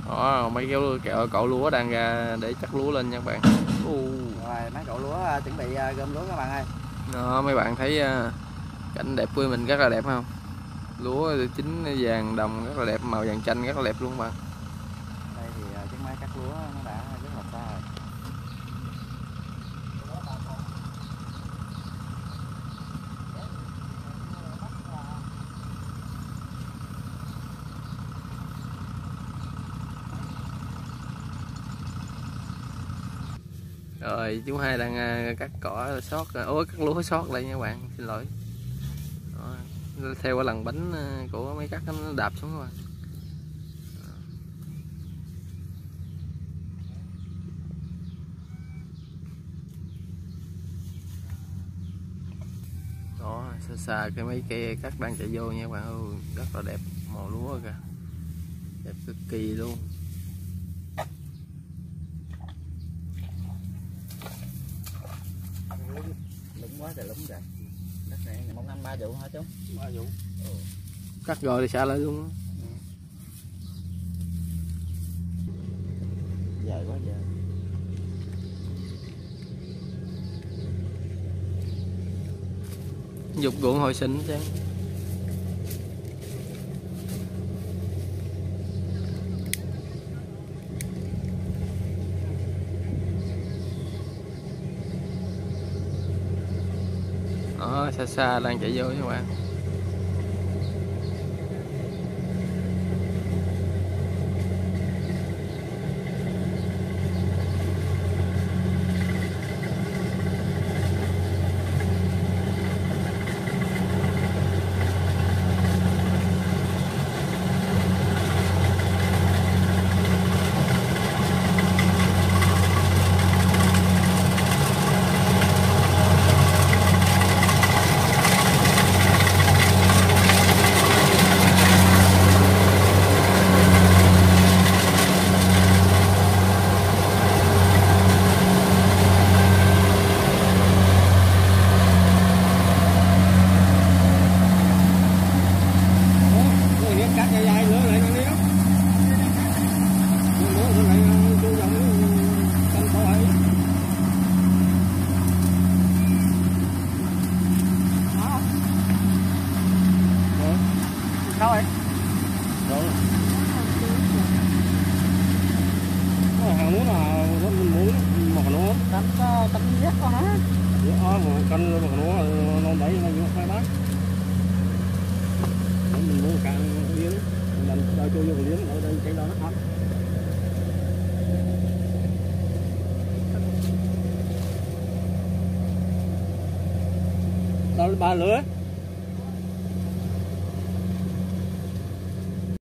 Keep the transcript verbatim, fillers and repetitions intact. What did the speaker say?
Đó, mấy cái kẹo cậu lúa đang ra để chắc lúa lên nha các bạn. Uh. Rồi mấy cậu lúa chuẩn bị gom lúa các bạn ơi. Đó, mấy bạn thấy cảnh đẹp quê mình rất là đẹp không? Lúa chín vàng đồng rất là đẹp, màu vàng chanh rất là đẹp luôn bạn. Đây thì chiếc máy cắt lúa nó đã rất là xa rồi. Rồi chú Hai đang cắt cỏ sót, ôi cắt lúa sót đây nha các bạn, xin lỗi. Đó, theo cái lần bánh của mấy cắt nó đạp xuống các bạn. Đó, xa xa cái mấy cây cắt đang chạy vô nha các bạn ơi, rất là đẹp màu lúa kìa, đẹp cực kỳ luôn. Lúng quá trời lúng rồi. Đất này một năm ba vụ hả chú? Ba vụ. Ừ. Cắt rồi thì xả lại luôn. Ừ. Dài quá dài. Dục ruộng hồi sinh chứ. Đó, xa xa đang chạy vô các bạn. Đâu vậy? Đâu? Có hàng muốn là mình muốn một nó Tấm tấm giết con hả? Ờ, một cân một nó nó đấy nó cũng phải bán. Mình mua cả liếng, mình làm cho cho vô liếng ở đây cái đó nó hấp. Đâu ba lưới?